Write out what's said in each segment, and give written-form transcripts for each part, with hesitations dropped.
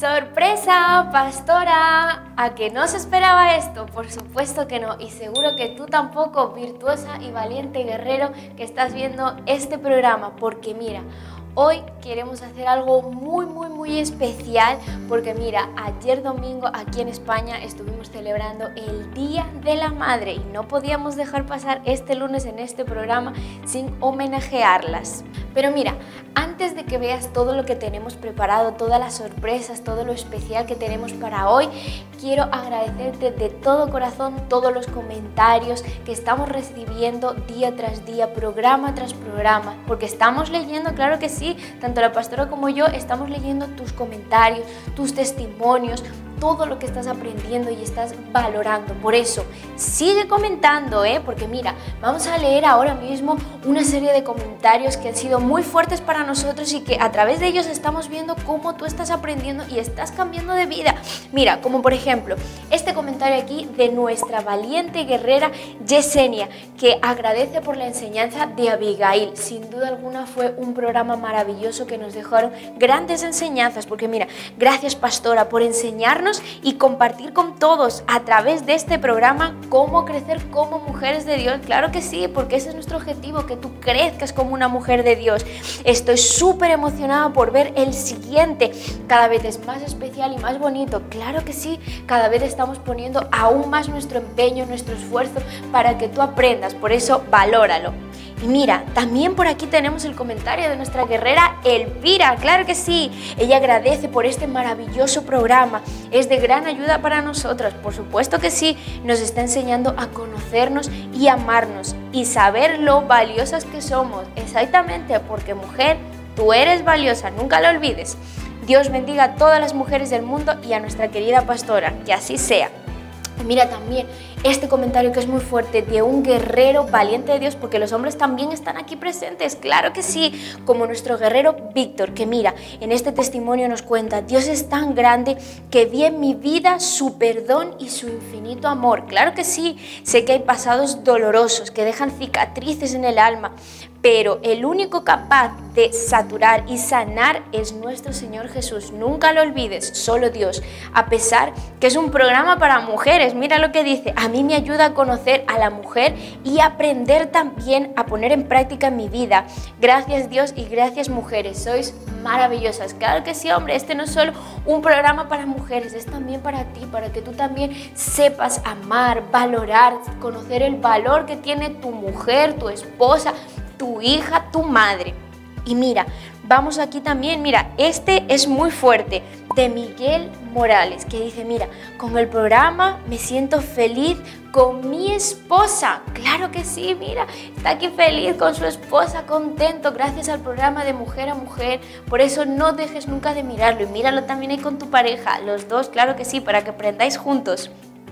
¡Sorpresa, pastora! ¿A que no se esperaba esto? Por supuesto que no, y seguro que tú tampoco, virtuosa y valiente guerrero que estás viendo este programa, porque mira, hoy queremos hacer algo muy especial porque mira, ayer domingo aquí en España estuvimos celebrando el Día de la Madre y no podíamos dejar pasar este lunes en este programa sin homenajearlas. Pero mira, antes de que veas todo lo que tenemos preparado, todas las sorpresas, todo lo especial que tenemos para hoy, quiero agradecerte de todo corazón todos los comentarios que estamos recibiendo día tras día, programa tras programa, porque estamos leyendo, claro que sí, tanto la pastora como yo estamos leyendo tus comentarios, tus testimonios, todo lo que estás aprendiendo y estás valorando. Por eso, sigue comentando, porque mira, vamos a leer ahora mismo una serie de comentarios que han sido muy fuertes para nosotros y que a través de ellos estamos viendo cómo tú estás aprendiendo y estás cambiando de vida. Mira, como por ejemplo, este comentario aquí de nuestra valiente guerrera Yesenia, que agradece por la enseñanza de Abigail. Sin duda alguna fue un programa maravilloso que nos dejaron grandes enseñanzas, porque mira, gracias pastora por enseñarnos y compartir con todos a través de este programa cómo crecer como mujeres de Dios. Claro que sí, porque ese es nuestro objetivo, que tú crezcas como una mujer de Dios. Estoy súper emocionada por ver el siguiente, cada vez es más especial y más bonito. Claro que sí, cada vez estamos poniendo aún más nuestro empeño, nuestro esfuerzo para que tú aprendas, por eso valóralo. Y mira, también por aquí tenemos el comentario de nuestra guerrera Elvira, claro que sí, ella agradece por este maravilloso programa, es de gran ayuda para nosotras, por supuesto que sí, nos está enseñando a conocernos y amarnos y saber lo valiosas que somos, exactamente, porque mujer, tú eres valiosa, nunca lo olvides. Dios bendiga a todas las mujeres del mundo y a nuestra querida pastora, que así sea. Mira también este comentario que es muy fuerte de un guerrero valiente de Dios, porque los hombres también están aquí presentes, claro que sí, como nuestro guerrero Víctor, que mira, en este testimonio nos cuenta: Dios es tan grande que vi en mi vida su perdón y su infinito amor. Claro que sí, sé que hay pasados dolorosos que dejan cicatrices en el alma, pero el único capaz de saturar y sanar es nuestro Señor Jesús. Nunca lo olvides, solo Dios. A pesar que es un programa para mujeres, mira lo que dice: a mí me ayuda a conocer a la mujer y aprender también a poner en práctica en mi vida. Gracias Dios y gracias mujeres, sois maravillosas. Claro que sí, hombre, este no es solo un programa para mujeres, es también para ti, para que tú también sepas amar, valorar, conocer el valor que tiene tu mujer, tu esposa, tu hija, tu madre. Y mira, vamos aquí también, mira, este es muy fuerte, de Miguel Morales, que dice: mira, con el programa me siento feliz con mi esposa. Claro que sí, mira, está aquí feliz con su esposa, contento, gracias al programa de Mujer a Mujer. Por eso no dejes nunca de mirarlo, y míralo también ahí con tu pareja, los dos, claro que sí, para que aprendáis juntos.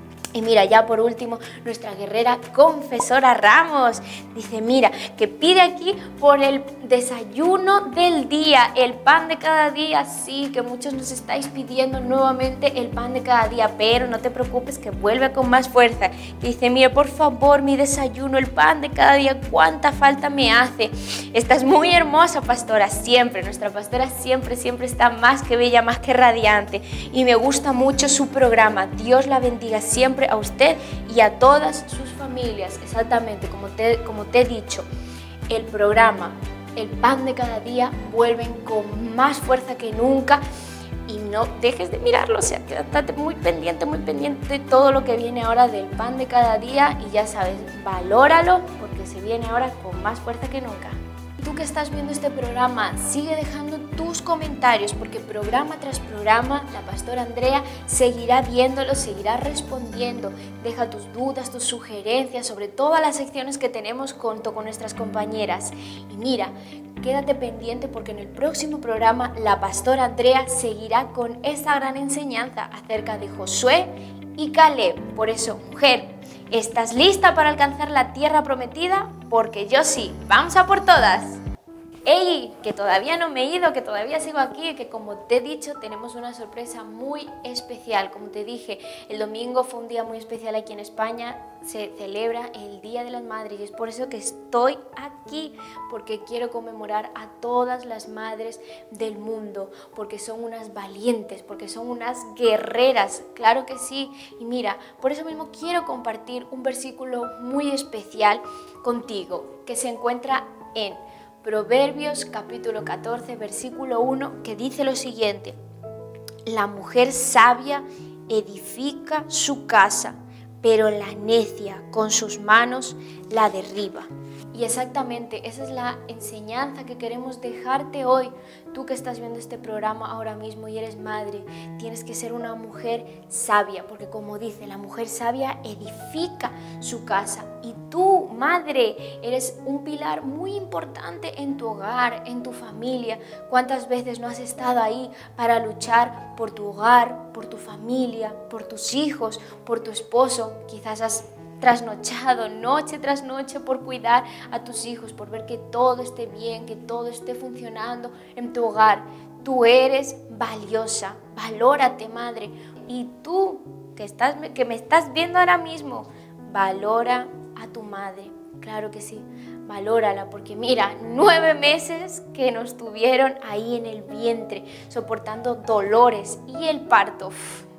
Y mira, ya por último, nuestra guerrera Confesora Ramos dice: mira, que pide aquí por el desayuno del día, el pan de cada día. Sí, que muchos nos estáis pidiendo nuevamente el pan de cada día, pero no te preocupes, que vuelve con más fuerza. Dice: mira, por favor, mi desayuno, el pan de cada día, cuánta falta me hace. Estás muy hermosa, pastora, siempre, nuestra pastora siempre está más que bella, más que radiante, y me gusta mucho su programa. Dios la bendiga siempre a usted y a todas sus familias. Exactamente, como te he dicho, el programa, el pan de cada día, vuelven con más fuerza que nunca, y no dejes de mirarlo, o sea, quédate muy pendiente de todo lo que viene ahora del pan de cada día, y ya sabes, valóralo porque se viene ahora con más fuerza que nunca. Tú que estás viendo este programa, sigue dejando tus comentarios, porque programa tras programa la pastora Andrea seguirá viéndolo, seguirá respondiendo. Deja tus dudas, tus sugerencias sobre todas las secciones que tenemos junto con nuestras compañeras. Y mira, quédate pendiente porque en el próximo programa la pastora Andrea seguirá con esta gran enseñanza acerca de Josué y Caleb. Por eso, mujer, ¿estás lista para alcanzar la tierra prometida? Porque yo sí. ¡Vamos a por todas! ¡Ey! Que todavía no me he ido, que todavía sigo aquí, que como te he dicho tenemos una sorpresa muy especial. Como te dije, el domingo fue un día muy especial aquí en España, se celebra el Día de las Madres y es por eso que estoy aquí, porque quiero conmemorar a todas las madres del mundo, porque son unas valientes, porque son unas guerreras, claro que sí. Y mira, por eso mismo quiero compartir un versículo muy especial contigo, que se encuentra en Proverbios capítulo 14, versículo 1, que dice lo siguiente: la mujer sabia edifica su casa, pero la necia con sus manos la derriba. Y exactamente esa es la enseñanza que queremos dejarte hoy. Tú que estás viendo este programa ahora mismo y eres madre, tienes que ser una mujer sabia, porque como dice, la mujer sabia edifica su casa. Y tú, madre, eres un pilar muy importante en tu hogar, en tu familia. ¿Cuántas veces no has estado ahí para luchar por tu hogar, por tu familia, por tus hijos, por tu esposo? Quizás has trasnochado noche tras noche por cuidar a tus hijos, por ver que todo esté bien, que todo esté funcionando en tu hogar. Tú eres valiosa, valórate, madre. Y tú que me estás viendo ahora mismo, valora a tu madre. Claro que sí, valórala, porque mira, 9 meses que nos tuvieron ahí en el vientre, soportando dolores y el parto.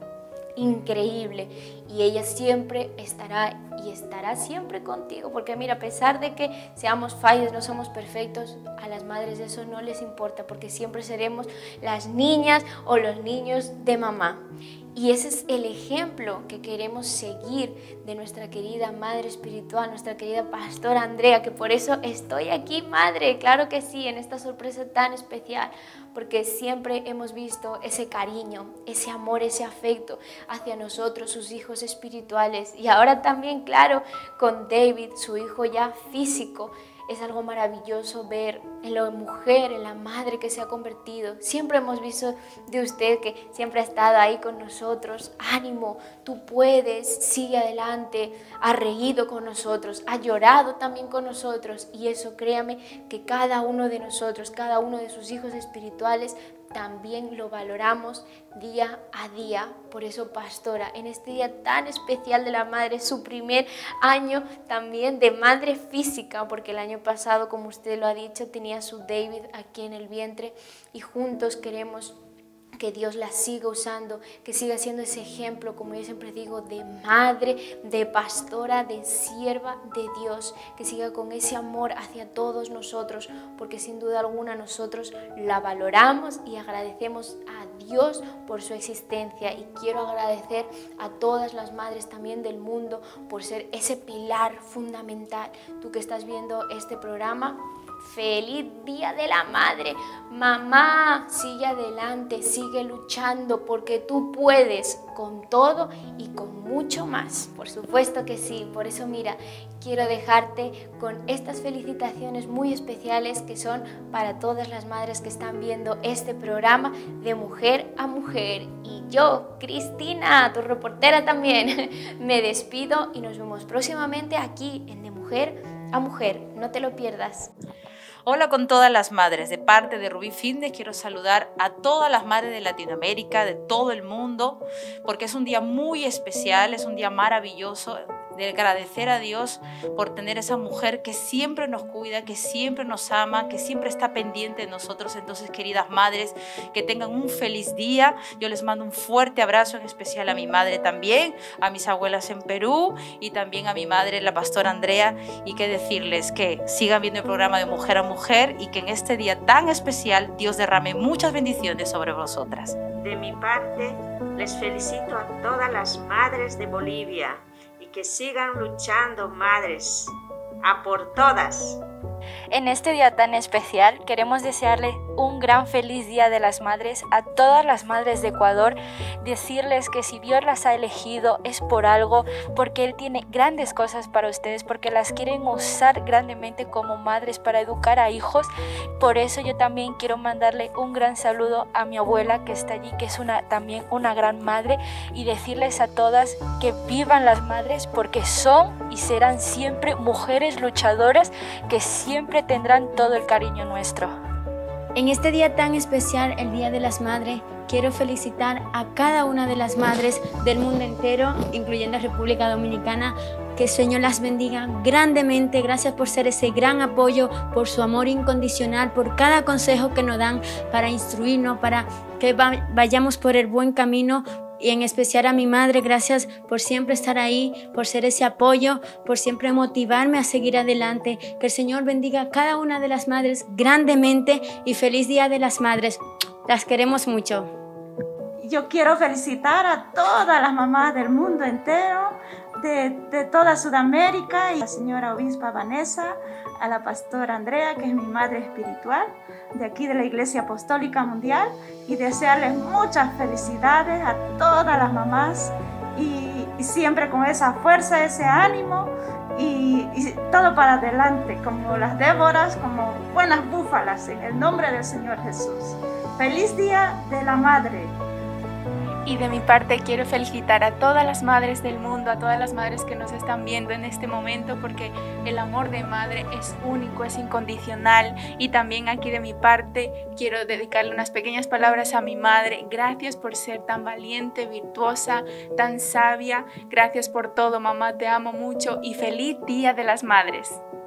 Increíble, y ella siempre estará y estará siempre contigo, porque mira, a pesar de que seamos fallos, no somos perfectos, a las madres eso no les importa, porque siempre seremos las niñas o los niños de mamá. Y ese es el ejemplo que queremos seguir de nuestra querida madre espiritual, nuestra querida pastora Andrea, que por eso estoy aquí, madre, claro que sí, en esta sorpresa tan especial, porque siempre hemos visto ese cariño, ese amor, ese afecto hacia nosotros, sus hijos espirituales, y ahora también, claro, con David, su hijo ya físico. Es algo maravilloso ver en la mujer, en la madre que se ha convertido. Siempre hemos visto de usted que siempre ha estado ahí con nosotros. Ánimo, tú puedes, sigue adelante. Ha reído con nosotros, ha llorado también con nosotros. Y eso, créame, que cada uno de nosotros, cada uno de sus hijos espirituales, también lo valoramos día a día. Por eso, pastora, en este día tan especial de la madre, su primer año también de madre física, porque el año pasado, como usted lo ha dicho, tenía su David aquí en el vientre, y juntos queremos que Dios la siga usando, que siga siendo ese ejemplo, como yo siempre digo, de madre, de pastora, de sierva de Dios, que siga con ese amor hacia todos nosotros, porque sin duda alguna nosotros la valoramos y agradecemos a Dios por su existencia. Y quiero agradecer a todas las madres también del mundo por ser ese pilar fundamental. Tú que estás viendo este programa, ¡feliz Día de la Madre! Mamá, sigue adelante, sigue luchando, porque tú puedes con todo y con mucho más. Por supuesto que sí. Por eso, mira, quiero dejarte con estas felicitaciones muy especiales que son para todas las madres que están viendo este programa de Mujer a Mujer. Y yo, Cristina, tu reportera también, me despido y nos vemos próximamente aquí en De Mujer a Mujer. No te lo pierdas. Hola con todas las madres, de parte de Rubí Fitness quiero saludar a todas las madres de Latinoamérica, de todo el mundo, porque es un día muy especial, es un día maravilloso, de agradecer a Dios por tener esa mujer que siempre nos cuida, que siempre nos ama, que siempre está pendiente de nosotros. Entonces, queridas madres, que tengan un feliz día. Yo les mando un fuerte abrazo, en especial a mi madre también, a mis abuelas en Perú y también a mi madre, la pastora Andrea, y que decirles que sigan viendo el programa de Mujer a Mujer y que en este día tan especial Dios derrame muchas bendiciones sobre vosotras. De mi parte, les felicito a todas las madres de Bolivia y que sigan luchando, madres, a por todas. En este día tan especial queremos desearle un gran feliz Día de las Madres a todas las madres de Ecuador, decirles que si Dios las ha elegido es por algo, porque Él tiene grandes cosas para ustedes, porque las quieren usar grandemente como madres para educar a hijos. Por eso yo también quiero mandarle un gran saludo a mi abuela que está allí, que es también una gran madre, y decirles a todas que vivan las madres, porque son y serán siempre mujeres luchadoras que siempre tendrán todo el cariño nuestro. En este día tan especial, el Día de las Madres, quiero felicitar a cada una de las madres del mundo entero, incluyendo República Dominicana. Que el Señor las bendiga grandemente. Gracias por ser ese gran apoyo, por su amor incondicional, por cada consejo que nos dan para instruirnos, para que vayamos por el buen camino. Y en especial a mi madre, gracias por siempre estar ahí, por ser ese apoyo, por siempre motivarme a seguir adelante. Que el Señor bendiga a cada una de las madres grandemente y feliz Día de las Madres. Las queremos mucho. Yo quiero felicitar a todas las mamás del mundo entero, de toda Sudamérica, y a la señora obispa Vanessa, a la pastora Andrea, que es mi madre espiritual, de aquí de la Iglesia Apostólica Mundial, y desearles muchas felicidades a todas las mamás y siempre con esa fuerza, ese ánimo y todo para adelante, como las Déboras, como buenas búfalas, en el nombre del Señor Jesús. ¡Feliz Día de la Madre! Y de mi parte quiero felicitar a todas las madres del mundo, a todas las madres que nos están viendo en este momento, porque el amor de madre es único, es incondicional. Y también aquí de mi parte quiero dedicarle unas pequeñas palabras a mi madre. Gracias por ser tan valiente, virtuosa, tan sabia. Gracias por todo, mamá, te amo mucho y feliz Día de las Madres.